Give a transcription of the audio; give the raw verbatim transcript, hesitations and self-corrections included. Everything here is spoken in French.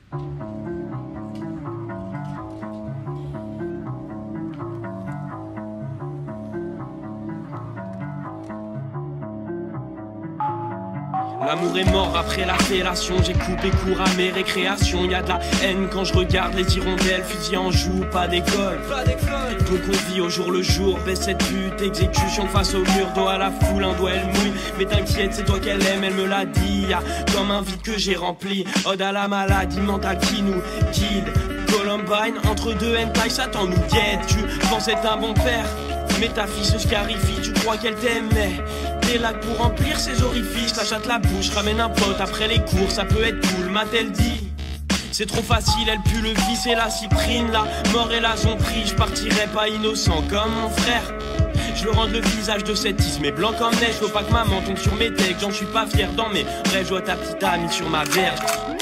L'amour est mort après la fellation, j'ai coupé court à mes récréations. Y'a de la haine quand je regarde les hirondelles, fusil en joue, pas d'école. Donc on vit au jour le jour, baisse cette pute, exécution face au mur, doigt à la foule, un doigt elle mouille. Mais t'inquiète, c'est toi qu'elle aime, elle me l'a dit. Y'a comme un vide que j'ai rempli, ode à la maladie mentale qui nous guide. Columbine, entre deux hentai, Satan nous guette. Tu penses être un bon père, mais ta fille se scarifie, tu crois qu'elle t'aimait. T'es là pour remplir ses orifices, la chatte la bouche, ramène un pote après les cours, ça peut être cool, m'a-t-elle dit. C'est trop facile, elle pue le vice et la cyprine, la mort et la zombie, je partirai pas innocent comme mon frère. Je le rends le visage de cet isme est blanc comme neige, faut pas que maman tombe sur mes decks, j'en suis pas fier dans mes rêves, je vois ta petite amie sur ma verge.